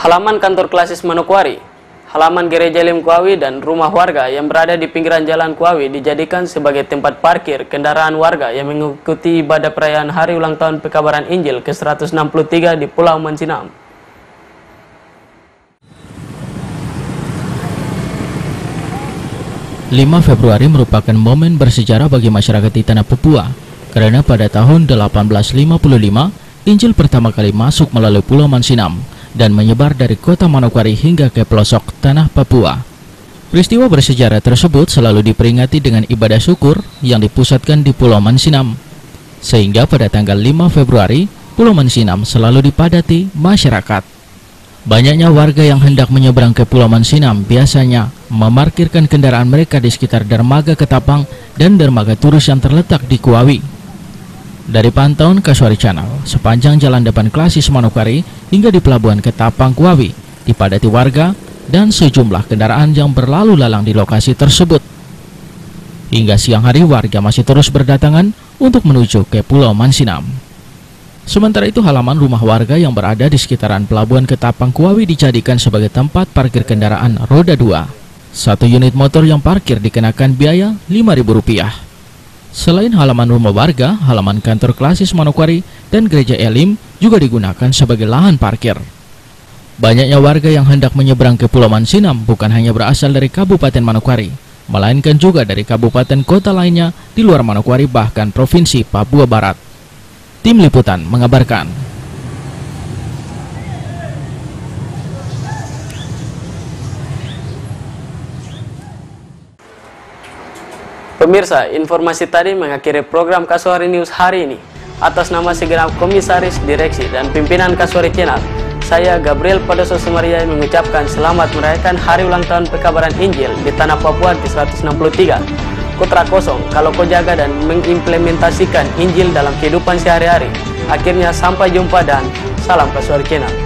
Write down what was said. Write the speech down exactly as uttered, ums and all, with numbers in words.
Halaman kantor Klasis Manokwari, halaman gereja Elim Kuawi dan rumah warga yang berada di pinggiran jalan Kuawi dijadikan sebagai tempat parkir kendaraan warga yang mengikuti ibadah perayaan hari ulang tahun pekabaran Injil ke seratus enam puluh tiga di Pulau Mansinam. lima Februari merupakan momen bersejarah bagi masyarakat di Tanah Papua, karena pada tahun delapan belas lima puluh lima, Injil pertama kali masuk melalui Pulau Mansinam dan menyebar dari kota Manokwari hingga ke pelosok Tanah Papua. Peristiwa bersejarah tersebut selalu diperingati dengan ibadah syukur yang dipusatkan di Pulau Mansinam, sehingga pada tanggal lima Februari, Pulau Mansinam selalu dipadati masyarakat. Banyaknya warga yang hendak menyeberang ke Pulau Mansinam biasanya memarkirkan kendaraan mereka di sekitar dermaga Ketapang dan dermaga Turus yang terletak di Kuawi. Dari pantauan Kasuari Channel, sepanjang jalan depan Klasis Manokwari hingga di pelabuhan Ketapang Kuawi dipadati warga dan sejumlah kendaraan yang berlalu lalang di lokasi tersebut. Hingga siang hari warga masih terus berdatangan untuk menuju ke Pulau Mansinam. Sementara itu, halaman rumah warga yang berada di sekitaran pelabuhan Ketapang Kuawi dijadikan sebagai tempat parkir kendaraan roda dua. Satu unit motor yang parkir dikenakan biaya lima ribu rupiah. Selain halaman rumah warga, halaman kantor Klasis Manokwari dan gereja Elim juga digunakan sebagai lahan parkir. Banyaknya warga yang hendak menyeberang ke Pulau Mansinam bukan hanya berasal dari Kabupaten Manokwari, melainkan juga dari kabupaten kota lainnya di luar Manokwari bahkan Provinsi Papua Barat. Tim Liputan mengabarkan. Pemirsa, informasi tadi mengakhiri program Kasuari News hari ini. Atas nama segenap komisaris, direksi, dan pimpinan Kasuari Channel, saya Gabriel Padoso Sumaria mengucapkan selamat merayakan hari ulang tahun pekabaran Injil di Tanah Papua ke seratus enam puluh tiga. Kutra kosong kalau kau jaga dan mengimplementasikan Injil dalam kehidupan sehari-hari. Akhirnya sampai jumpa dan salam Kasuari Channel.